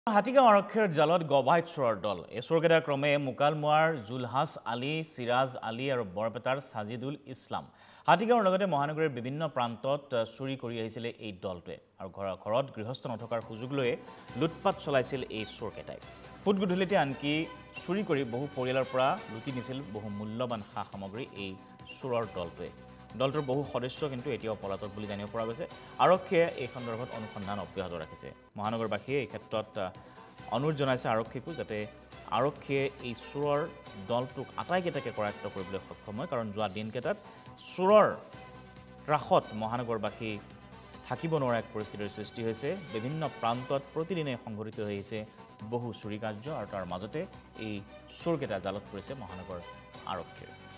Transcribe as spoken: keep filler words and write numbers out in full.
হাতীগাঁও আৰক্ষীৰ জালত গবাই চোৰৰ দল এই চোৰকেইটা ক্ৰমে মুকালমুৱাৰ জুলহাছ আলী সিৰাজ আলী আৰু বৰপেটাৰ সাজিদুল ইছলাম হাতীগাঁৱৰ লগতে মহানগৰীৰ বিভিন্ন প্ৰান্তত চুৰি কৰি আহিছিল এই দলটোৱে আৰু ঘৰৰ ঘৰত গৃহস্থ নথকাৰ সুযোগ লৈ লুটপাট চলাইছিল এই চোৰকেইটাই ফুটগুধলিতে আনকি চুৰি কৰি বহু পৰিয়ালৰ পৰা লুটি নিছিল বহু মূল্যৱান সা সামগ্ৰী এই চোৰৰ দলটোৱে দলটোৰ বহু সদস্য কিন্তু এতিয়াও পলাতক বুলি জানিব পৰা গৈছে আৰক্ষীয়ে এই সন্দৰ্ভত অনুসন্ধান অব্যাহত ৰাখিছে মহানগৰবাসীয়ে এই ক্ষেত্ৰত অনুৰোধ জনাইছে আৰক্ষীকো যাতে আৰক্ষীয়ে এই চোৰৰ দলটোক আটাইকেইটাকে কৰায়ত্ব কৰিবলৈ সক্ষম হয় কাৰণ যোৱা দিনকেইটাত চোৰৰ ত্ৰাসত মহানগৰবাসী থাকিব নোৱাৰা এক পৰিস্থিতিৰ সৃষ্টি হৈছে বিভিন্ন প্ৰান্তত প্ৰতিদিনে সংঘটিত হৈ আহিছে বহু চুৰি কাৰ্য আৰু তাৰ মাজতে এই চোৰকেইটা জালত পৰিছে মহানগৰ আৰক্ষীৰ